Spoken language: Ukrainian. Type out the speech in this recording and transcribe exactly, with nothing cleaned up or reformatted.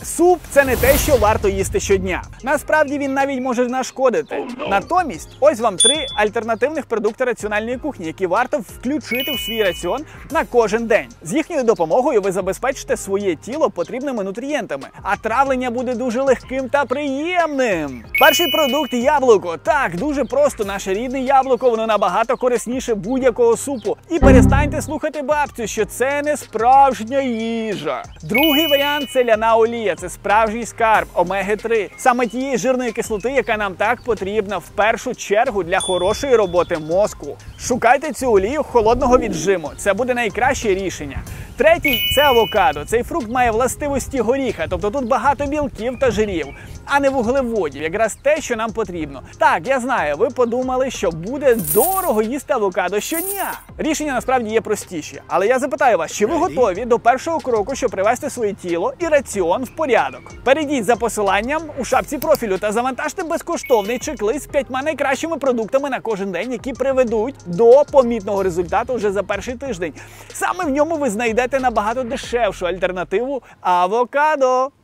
Суп – це не те, що варто їсти щодня. Насправді він навіть може нашкодити. Натомість, ось вам три альтернативних продукти раціональної кухні, які варто включити в свій раціон на кожен день. З їхньою допомогою ви забезпечите своє тіло потрібними нутрієнтами, а травлення буде дуже легким та приємним. Перший продукт – яблуко. Так, дуже просто, наше рідне яблуко, воно набагато корисніше будь-якого супу. І перестаньте слухати бабцю, що це не справжня їжа. Другий варіант – це ляна олія. Це справжній скарб омеги три. Саме тієї жирної кислоти, яка нам так потрібна в першу чергу для хорошої роботи мозку. Шукайте цю олію холодного віджиму. Це буде найкраще рішення. Третій – це авокадо. Цей фрукт має властивості горіха, тобто тут багато білків та жирів, а не вуглеводів. Якраз те, що нам потрібно. Так, я знаю, ви подумали, що буде дорого їсти авокадо щодня. Рішення насправді є простіші. Але я запитаю вас, чи ви готові до першого кроку, щоб привести своє тіло і раціон в порядок? Перейдіть за посиланням у шапці профілю та завантажте безкоштовний чек-лист з п'ятьма найкращими продуктами на кожен день, які приведуть до помітного результату вже за перший тиждень. Саме в ньому ви знайдете набагато дешевшу альтернативу авокадо.